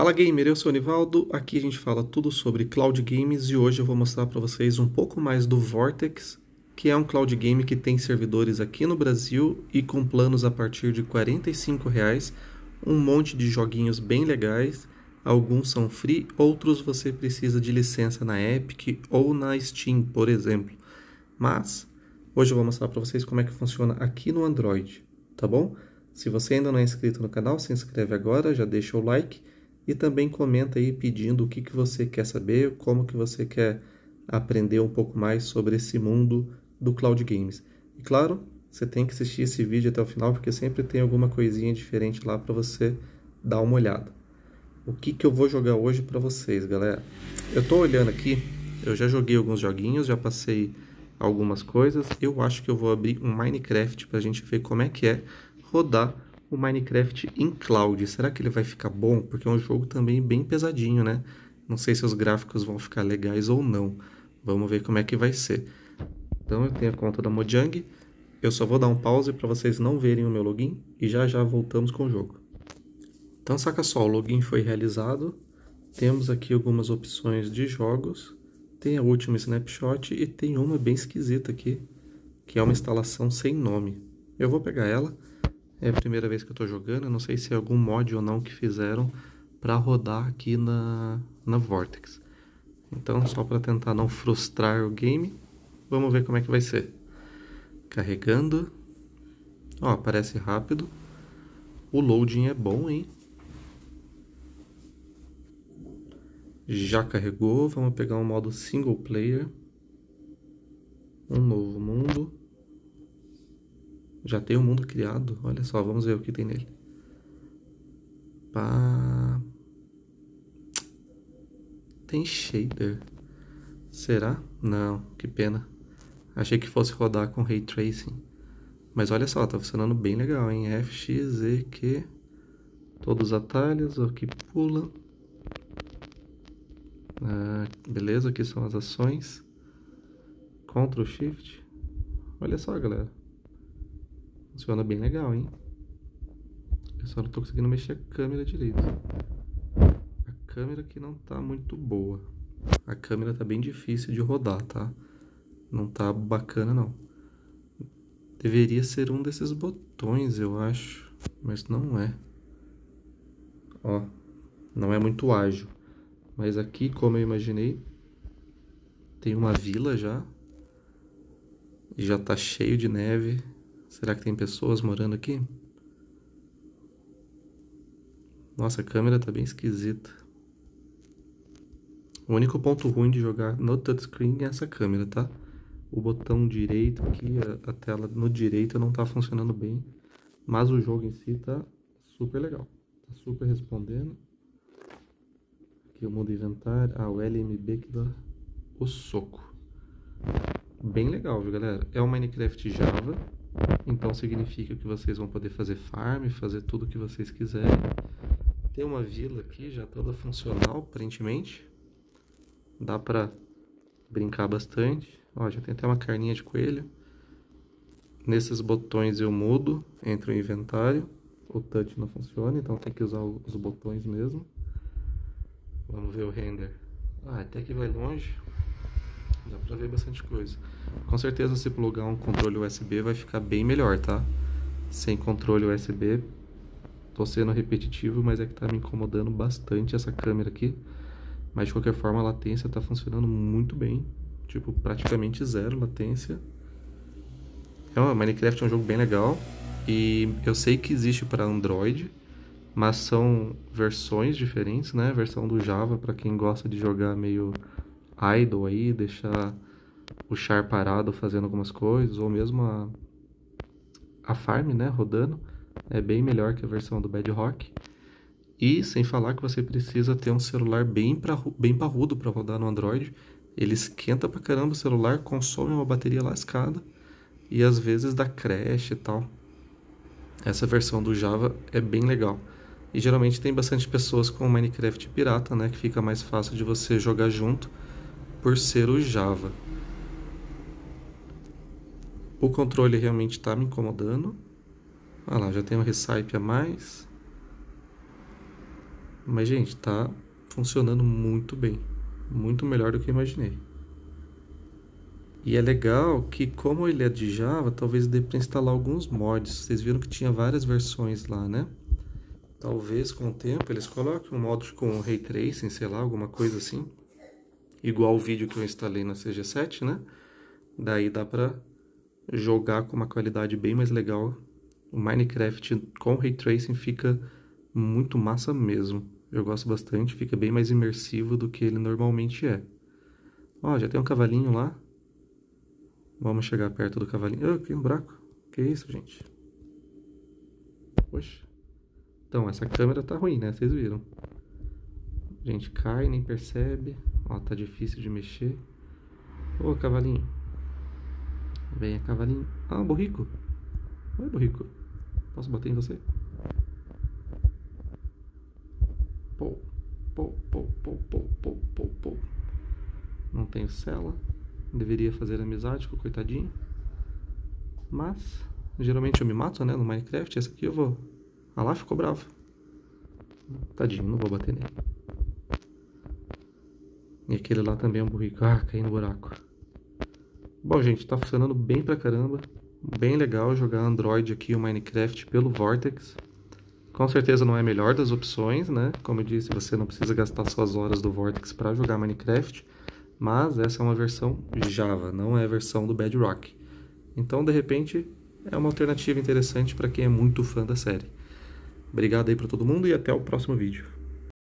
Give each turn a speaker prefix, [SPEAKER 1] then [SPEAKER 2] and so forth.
[SPEAKER 1] Fala gamer, eu sou o Nivaldo, aqui a gente fala tudo sobre cloud games e hoje eu vou mostrar para vocês um pouco mais do Vortex, que é um cloud game que tem servidores aqui no Brasil e com planos a partir de R$ 45, um monte de joguinhos bem legais, alguns são free, outros você precisa de licença na Epic ou na Steam, por exemplo. Mas hoje eu vou mostrar para vocês como é que funciona aqui no Android, tá bom? Se você ainda não é inscrito no canal, se inscreve agora, já deixa o like. E também comenta aí pedindo o que você quer saber, como que você quer aprender um pouco mais sobre esse mundo do Cloud Games. E claro, você tem que assistir esse vídeo até o final, porque sempre tem alguma coisinha diferente lá para você dar uma olhada. O que eu vou jogar hoje para vocês, galera? Eu tô olhando aqui, eu já joguei alguns joguinhos, já passei algumas coisas. Eu acho que eu vou abrir um Minecraft para a gente ver como é que é rodar o Minecraft em cloud. Será que ele vai ficar bom? Porque é um jogo também bem pesadinho, né? Não sei se os gráficos vão ficar legais ou não. Vamos ver como é que vai ser. Então eu tenho a conta da Mojang. Eu só vou dar um pause para vocês não verem o meu login e já voltamos com o jogo. Então saca só, o login foi realizado. Temos aqui algumas opções de jogos. Tem a última snapshot e tem uma bem esquisita aqui, que é uma instalação sem nome. Eu vou pegar ela. É a primeira vez que eu estou jogando, eu não sei se é algum mod ou não que fizeram para rodar aqui na Vortex. Então, só para tentar não frustrar o game, vamos ver como é que vai ser. Carregando. Ó, parece rápido. O loading é bom, hein? Já carregou, vamos pegar um modo single player. Um novo mundo. Já tem um mundo criado, olha só, vamos ver o que tem nele. Pá. Tem shader. Será? Não, que pena. Achei que fosse rodar com Ray Tracing. Mas olha só, tá funcionando bem legal, hein? F, X, Z, Q. Todos os atalhos, o que pula. Beleza, aqui são as ações. Ctrl Shift. Olha só, galera. Funciona bem legal, hein? Eu só não tô conseguindo mexer a câmera direito. A câmera aqui não tá muito boa. A câmera tá bem difícil de rodar, tá? Não tá bacana, não. Deveria ser um desses botões, eu acho. Mas não é. Ó, não é muito ágil. Mas aqui, como eu imaginei, tem uma vila já. E já tá cheio de neve. Será que tem pessoas morando aqui? Nossa, a câmera tá bem esquisita. O único ponto ruim de jogar no touchscreen é essa câmera, tá? O botão direito aqui, a tela no direito não tá funcionando bem. Mas o jogo em si tá super legal. Tá super respondendo. Aqui o modo inventário. O LMB que dá o soco. Bem legal, viu, galera? É um Minecraft Java. Então significa que vocês vão poder fazer farm, fazer tudo o que vocês quiserem. Tem uma vila aqui já toda funcional, aparentemente. Dá pra brincar bastante. Ó, já tem até uma carninha de coelho. Nesses botões eu mudo entre o inventário. O touch não funciona, então tem que usar os botões mesmo. Vamos ver o render. Até que vai longe. Dá pra ver bastante coisa. Com certeza se plugar um controle USB vai ficar bem melhor, tá? Sem controle USB. Tô sendo repetitivo, mas é que tá me incomodando bastante essa câmera aqui. Mas de qualquer forma a latência tá funcionando muito bem. Tipo, praticamente zero latência. Minecraft é um jogo bem legal. E eu sei que existe para Android, mas são versões diferentes, né? Versão do Java para quem gosta de jogar meio idle aí, deixar o char parado fazendo algumas coisas, ou mesmo a farm, né, rodando. É bem melhor que a versão do Bedrock. E sem falar que você precisa ter um celular bem parrudo para rodar no Android. Ele esquenta pra caramba o celular, consome uma bateria lascada e às vezes dá crash e tal. Essa versão do Java é bem legal. E geralmente tem bastante pessoas com Minecraft pirata, né, que fica mais fácil de você jogar junto por ser o Java. O controle realmente está me incomodando. Olha lá, já tem um recipe a mais. Mas, gente, tá funcionando muito bem. Muito melhor do que eu imaginei. E é legal que, como ele é de Java, talvez dê para instalar alguns mods. Vocês viram que tinha várias versões lá, né? Talvez com o tempo eles coloquem um modo com Ray Tracing, sei lá, alguma coisa assim. Igual o vídeo que eu instalei na CG7, né? Daí dá pra jogar com uma qualidade bem mais legal. O Minecraft com Ray Tracing fica muito massa mesmo. Eu gosto bastante, fica bem mais imersivo do que ele normalmente é. Ó, já tem um cavalinho lá. Vamos chegar perto do cavalinho. Ah, tem um buraco. Que isso, gente? Poxa. Então, essa câmera tá ruim, né? Vocês viram. A gente cai, nem percebe. Ó, tá difícil de mexer. Ô, cavalinho. Venha, cavalinho. Ah, burrico. Oi, burrico. Posso bater em você? Pou, pou, pou, pou, pou, pou, pou, pou. Não tenho cela. Deveria fazer amizade com o coitadinho. Mas, geralmente eu me mato, né, no Minecraft. Esse aqui eu vou... Ah lá, ficou bravo. Tadinho, não vou bater nele. E aquele lá também é um burrico. Ah, caí no buraco. Bom, gente, tá funcionando bem pra caramba. Bem legal jogar Android aqui, o Minecraft, pelo Vortex. Com certeza não é a melhor das opções, né? Como eu disse, você não precisa gastar suas horas do Vortex para jogar Minecraft. Mas essa é uma versão Java, não é a versão do Bedrock. Então, de repente, é uma alternativa interessante para quem é muito fã da série. Obrigado aí para todo mundo e até o próximo vídeo.